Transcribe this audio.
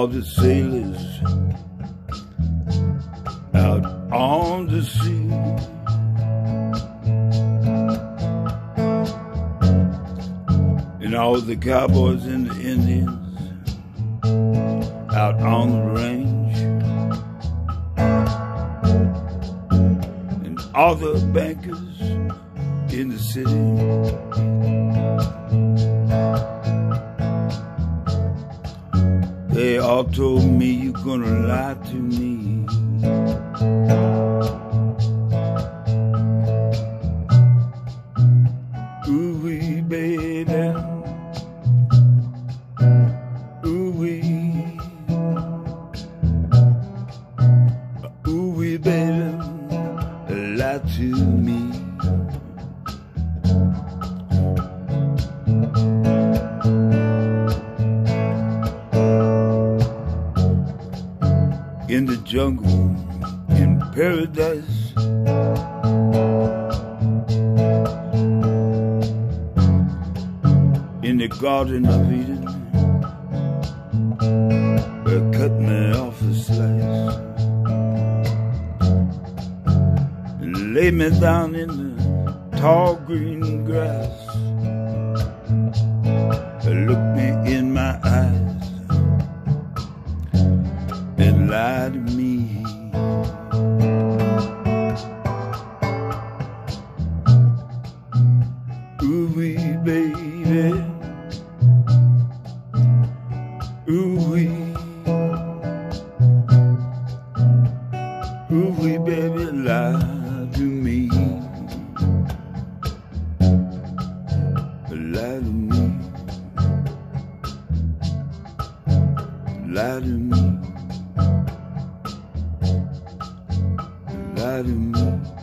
all the sailors out on the sea. And all the cowboys and the Indians out on the range. And all the bankers in the city. They all told me you're gonna lie to me. Ooh-wee, baby. Ooh-wee. Ooh-wee, baby. Lie to me. In the jungle, in paradise, in the Garden of Eden, cut me off a slice and lay me down in the tall green grass. Look me in my eyes and lie to me. Ooh-wee, baby. Ooh-wee. Ooh-wee, baby, lie to me. Lie to me. Lie to me. Lie to me.